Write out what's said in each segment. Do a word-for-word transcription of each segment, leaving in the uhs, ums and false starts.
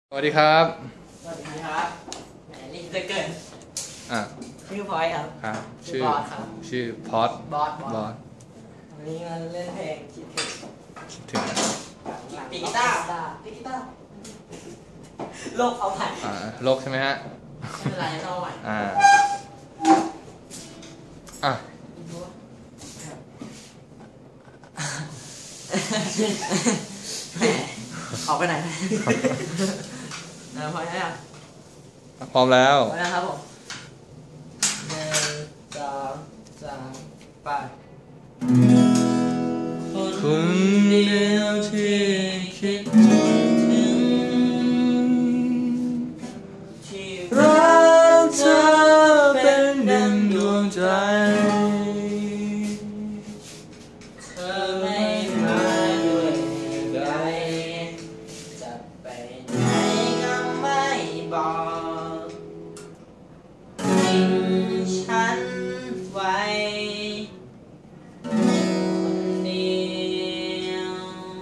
สวัสดีครับสวัสดีครับแหมนี่จะเกิดอ่ะชื่อพอยครับครับชื่อบอสครับชื่อพอดบอสบอสวันนี้มาเล่นเพลงคิดถึงคิดถึงปีกีตาร์ปีกีตาร์โลกเอาใหม่อ่าโลกใช่ไหมฮะไม่เป็นไรเอาใหม่อ่าอ่ะแหมขอไปไหนนะพอยได้ยังพร้อมแล้วพร้อมแล้วครับผมหนึ่งสองสามไปคนเดียวที่คิดถึงที่รักเธอเป็นดังดวงใจเธอไม่มาด้วยใจจะไปไหนก็ไม่บอกทิ้งฉันไว้คนเดียว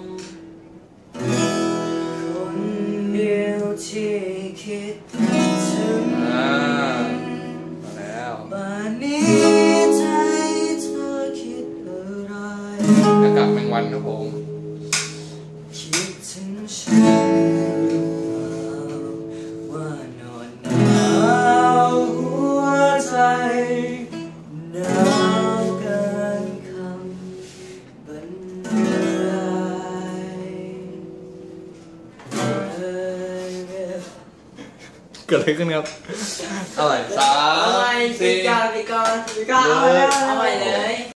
คนเดียวที่คิดถึงอ่ามาแล้วป่านนี้ใจเธอคิดอะไรอากาศแมงวันครับผมคิดถึงฉันว่านอนหนาวหัวใจหนาวเกินคำบรรยายเกิดอะไรขึ้นครับอะไรสามสี่สี่ก้าวสี่ก้าวสี่ก้าวเอาใหม่เลย